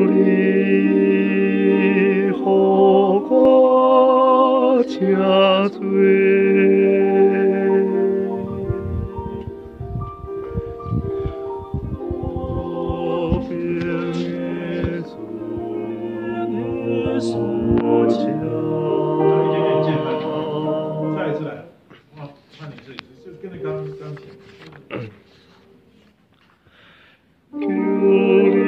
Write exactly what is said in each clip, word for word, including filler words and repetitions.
离后果加罪。 再一次来，哇，那你自己就跟着钢钢琴。 救离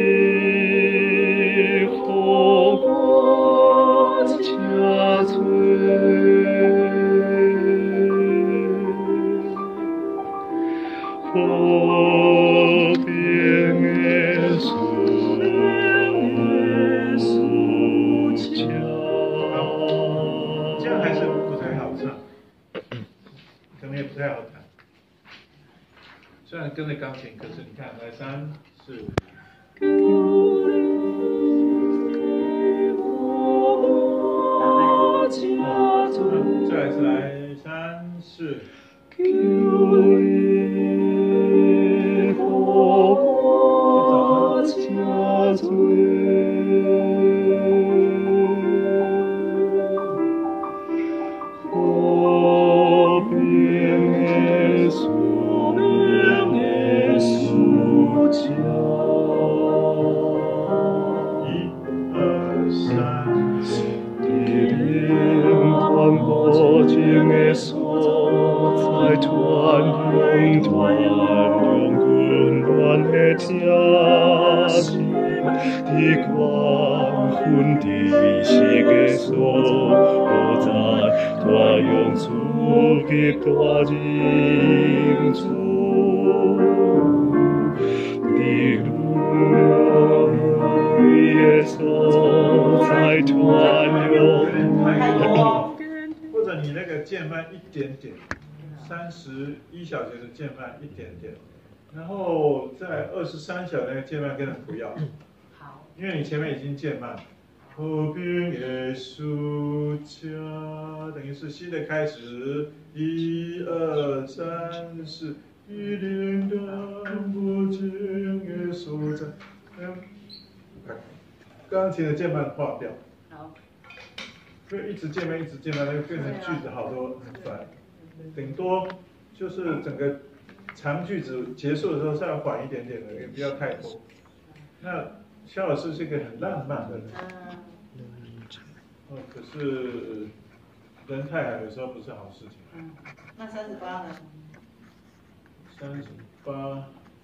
后果加罪，后边耶稣这样还是不太好唱，可能也不太好弹。虽然跟着钢琴，可是你看，来三四。再来一次，来三四。 加罪。后边耶稣，耶稣家。 一二三四。 地灵团火经耶稣，在团用团用根乱的家庭，的光昏的西耶稣，在团用主的大领主的路耶稣，在团用。 或者你那个渐慢一点点，三十一小节的渐慢一点点，然后在二十三小那个渐慢根本不要，好，因为你前面已经渐慢。后边耶稣家，等于是新的开始，一二三四，一零当不见耶稣在，钢琴的渐慢划掉。好。所以一直渐慢，一直渐慢，那就变成句子好多很烦。顶多就是整个长句子结束的时候稍微缓一点点的，也不要太多。那肖老师是一个很浪漫的人，哦，可是人太好有时候不是好事情。 嗯，那三十八呢？ 三十八，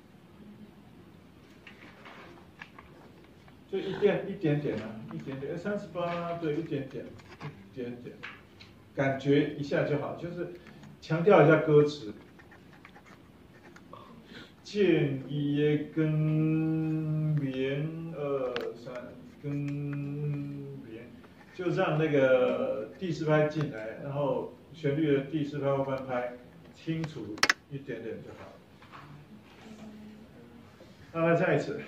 就一点一点点啊，一点点。三十八对，一点点，一点点，感觉一下就好，就是强调一下歌词。建一根棉二三根棉，就让那个第四拍进来，然后旋律的第四拍或半拍清楚一点点就好。好，来再一次。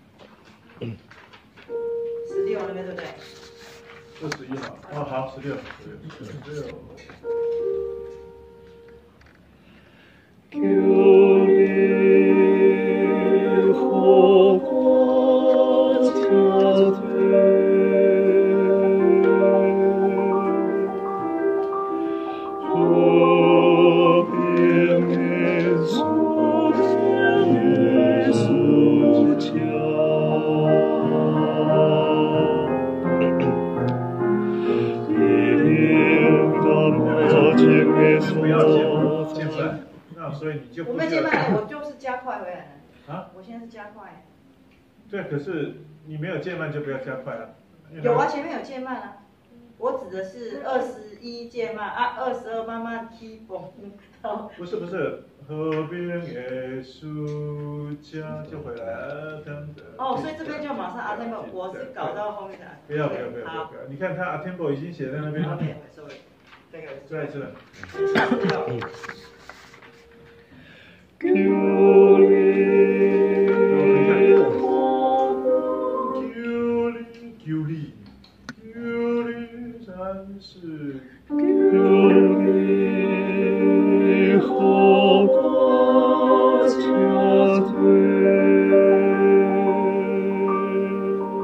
十六那边对不对？ 二十一号，哦，好，十六，十六，十六。 救离后果加罪，后边耶稣，耶稣家。 不要渐慢，那所以你就不我没渐慢，我就是加快回来了。 啊？ 我现在是加快。 对，可是你没有渐慢就不要加快了。 有啊，前面有渐慢啊。我指的是二十一渐慢啊，二十二慢慢踢蹦。 不是不是，河边耶稣家就回来了。 哦，所以这边就马上阿 tempo， 我是搞到后面的。 不要不要不要不要！你看他阿 tempo 已经写在那边了。 sorry， 这个再一次。 救离救离救离救离三世。 救离后果加罪。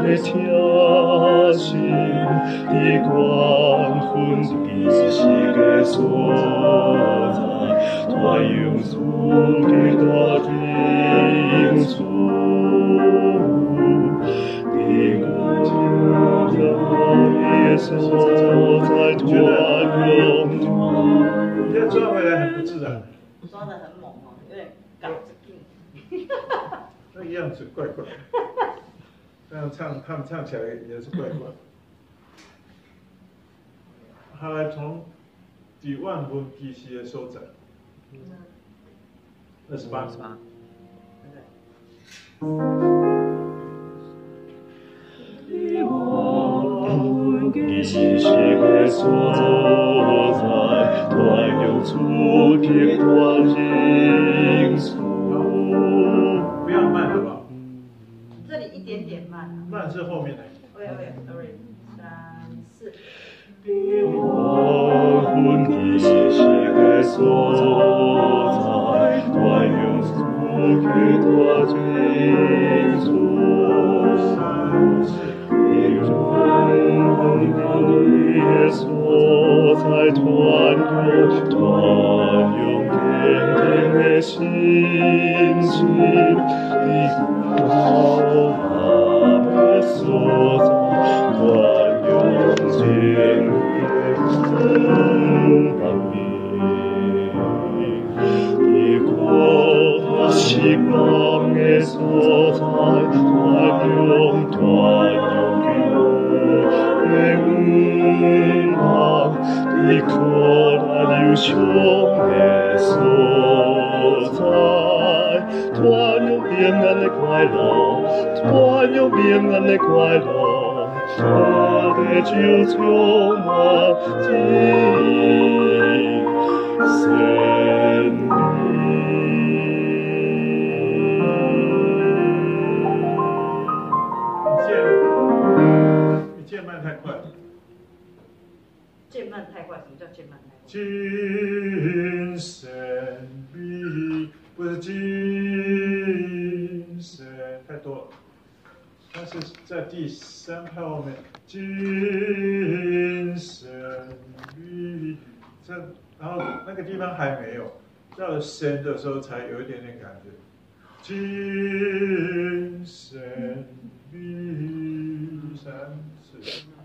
的家心，的光昏其是个所在，他用主的大定处，的光在所在团用团。 你这抓回来很不自然。 抓的很猛哦，有点搞着劲。 那个样子怪怪的，这样唱他们唱起来也是怪怪的。后来从第万分其时的所在，二十八。 其实是个所在，团用出的团人数。 不要慢好不好？ 这里一点点慢、啊。 慢是后面的。 喂喂 ，sorry， 三四。 我分其实是个所在，团用出的团人数。 三四。 所在团用团用天天的心情的高昂的所在，团用天天的明的国是光的所在，团用团用的望的可难有胸的所在，团用平安的快乐，团用平安的快乐，他的就充满记忆生命。 渐慢太快了。 渐慢太快，什么叫渐慢太快？ 精神比不是精神太多了，它是在第三拍后面，精神比这，然后那个地方还没有，到了神的时候才有一点点感觉，精神比三四。